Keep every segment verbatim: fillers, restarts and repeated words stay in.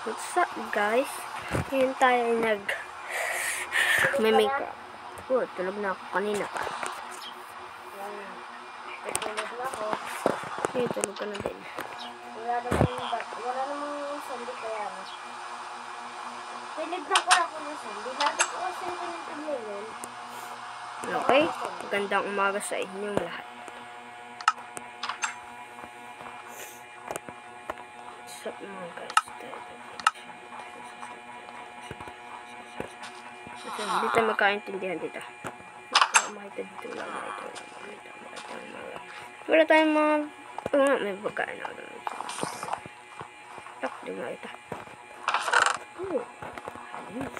What's up guys? Ngayon tayo ay nag may makeup. Oh, tulog na ako kanina pa. Tulog na ako. Eh, tulog ka na din. Wala namang wala namang sandi kaya na. Tinignan ko ako ng sandi. Lagi ko kasi tinignan. Okay? Magandang umaga sa inyong lahat. What's up mga guys? Hindi tayo magkaintindihan dito. Makita dito lang. Makita lang. Makita lang. Wala tayong mga... Oo nga, may pagkain ako. Tak, di makita. Oh, halis.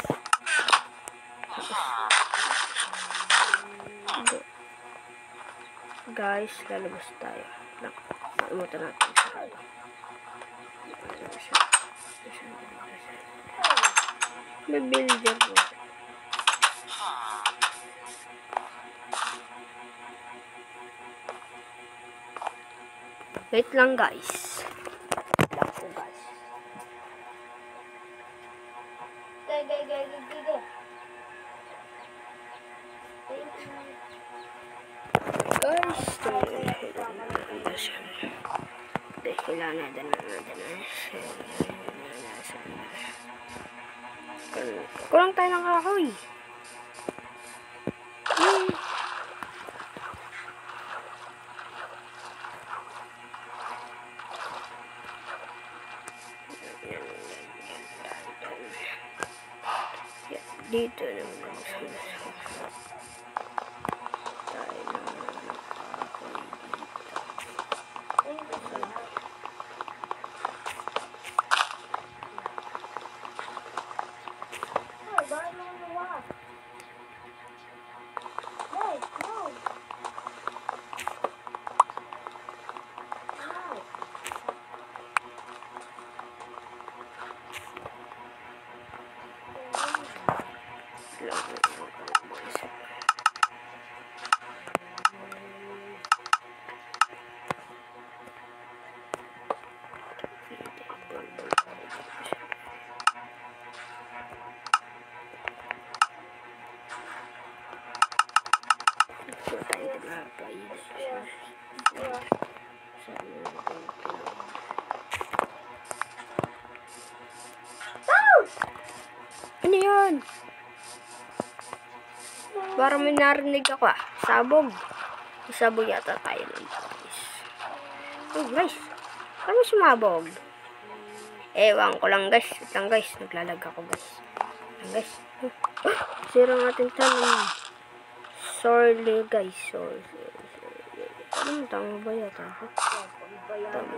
Guys, lalabas tayo. Nakalimutan natin sa kado. May builder po. Wait lang guys. Wait lang po guys. Gay, gay, gay, gay, gay, gay. Guys, kailangan natin natin kulang tayo ng kahoy. Hmm. Dito naman tayo ng ano yun? Parang may narinig ako ah. Sabog. Sabog yata tayo nun guys. Oh guys. Parang sumabog. Ewan ko lang guys. Wait lang guys. Naglalag ako guys. Lang guys. Oh, sira ng ating tanong. Sorry guys. Sorry. Sorry. Ano tama ba yata ako? Tama.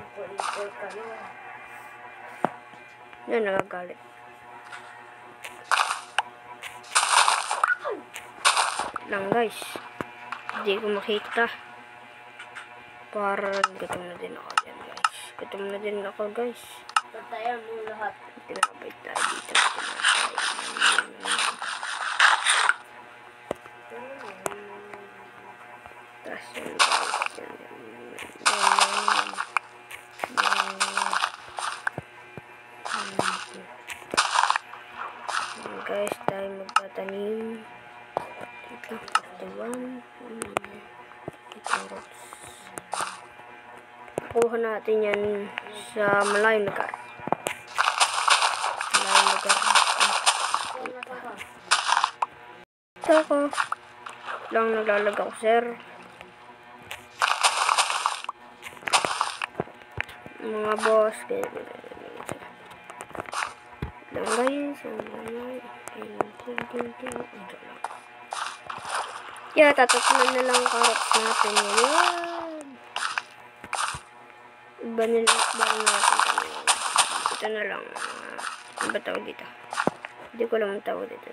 Yan nagagalit. Lang guys, hindi ko makita. Parang gutom na din ako yan guys. Gutom na din ako guys. Patayan mo lahat. Tinapay tayo dito. Tapos yan guys. Yan, yan, yan. Guys, tayo magtatanim. Kuha natin yan sa malayong lugar. Malayong lugar. Ito ako. Lang naglalag ako, sir. Mga boss. Lang guys. Yeah, tatatlan na lang carrots natin ngayon. Iba nila, iba natin kami. Ito na lang. Ano ba tawag dito? Hindi ko lang ang tawag dito.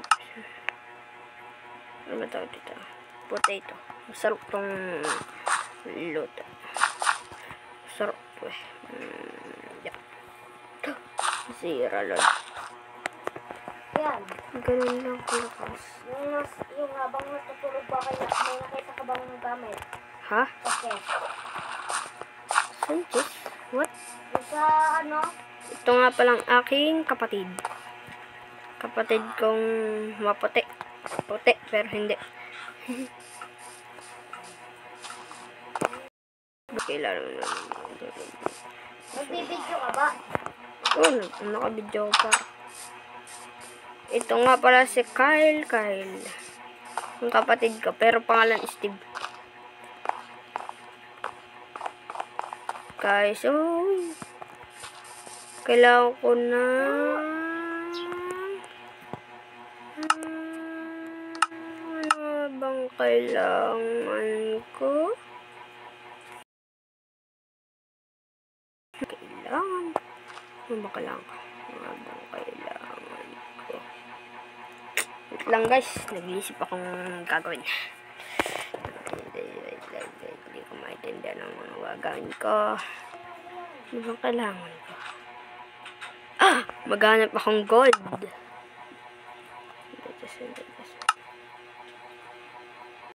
Ano ba tawag dito? Potato. Masarap tong luto. Masarap po eh. Mm, yeah. Sira lol. Yan. Ganun lang kalakas. Yung, nas, yung habang natutulog ba kayo, may nakita ka bang gamit? Ha? Okay. Sanchez? What? Yung sa ano, Ito nga palang aking kapatid. Kapatid kong maputi. Puti, pero hindi. Kailan mo Magbibidyo ka ba? Oh, nakabidyo ko pa. Ito nga pala si Kyle. Kyle. Yung kapatid ko, pero pangalan Steve. Guys, oh. Kailangan ko na... Ano bang kailangan ko? Kailangan. Ano ba kailangan ko? Ano bang kailangan ko? Wait lang guys, nag-iisip akong gagawin. Hindi ko maintindihan ang mga gagawin ko. Ano bang kailangan ko? Ah! Maghanap akong gold.